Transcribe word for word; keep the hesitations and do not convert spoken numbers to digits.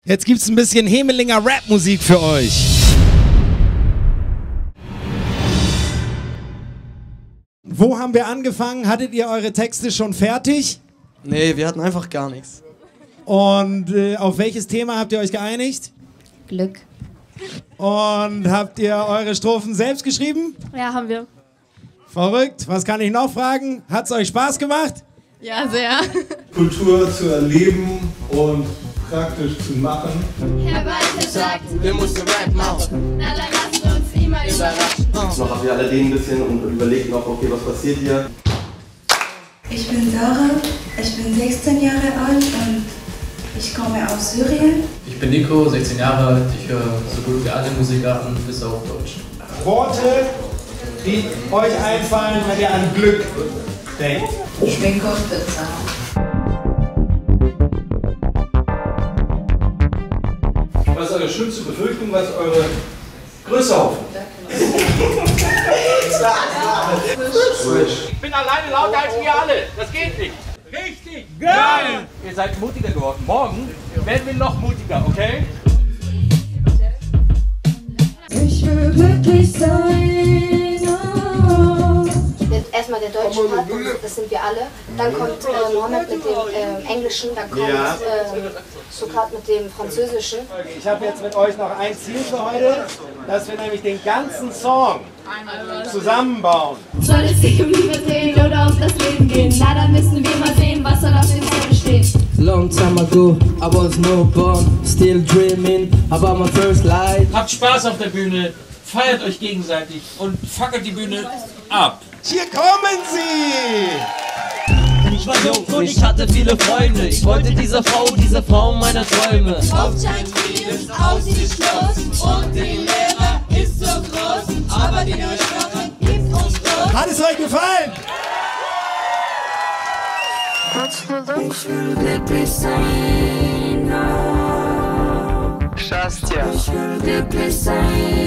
Jetzt gibt's ein bisschen Hemelinger Rap-Musik für euch. Wo haben wir angefangen? Hattet ihr eure Texte schon fertig? Nee, wir hatten einfach gar nichts. Und äh, auf welches Thema habt ihr euch geeinigt? Glück. Und habt ihr eure Strophen selbst geschrieben? Ja, haben wir. Verrückt. Was kann ich noch fragen? Hat's euch Spaß gemacht? Ja, sehr. Kultur zu erleben und praktisch zu machen. Herr Walter sagt, wir müssen Rap machen. Na dann lasst uns immer überraschen. Noch habt ihr alle den ein bisschen und überlegt noch, okay, was passiert hier? Ich bin Sarah, ich bin sechzehn Jahre alt und ich komme aus Syrien. Ich bin Nico, sechzehn Jahre alt, ich höre so gut wie alle Musikarten, bis auf Deutsch. Worte, die euch einfallen, wenn ihr an Glück denkt. Schminke und Pizza. Was ist eure schlimmste Befürchtung, was ist eure größte Hoffnung? Ich bin alleine lauter als wir alle. Das geht nicht. Richtig geil! Ihr seid mutiger geworden. Morgen werden wir noch mutiger, okay? Ich will glücklich sein. Oh. Erstmal der deutsche Part, das sind wir alle. Dann kommt äh, Mohammed mit dem äh, Englischen, dann kommt Ja. äh, Sokrat mit dem Französischen. Ich habe jetzt mit euch noch ein Ziel für heute, dass wir nämlich den ganzen Song zusammenbauen. Soll es sich um Liebe drehen oder um das Leben gehen? Na, dann müssen wir mal sehen, was soll auf dem Zettel stehen. Long time ago, I was no born, still dreaming about my first light. Habt Spaß auf der Bühne, feiert euch gegenseitig und fackelt die Bühne ab. Hier kommen sie! Ich war jung und ich hatte viele Freunde. Ich wollte diese Frau, diese Frau meiner Träume. Oft scheint vieles aussichtslos und die Lehre ist so groß, aber die Durchführung gibt uns Trost. Hat es euch gefallen? Ich will glücklich sein. Szczęście. Ich will glücklich sein.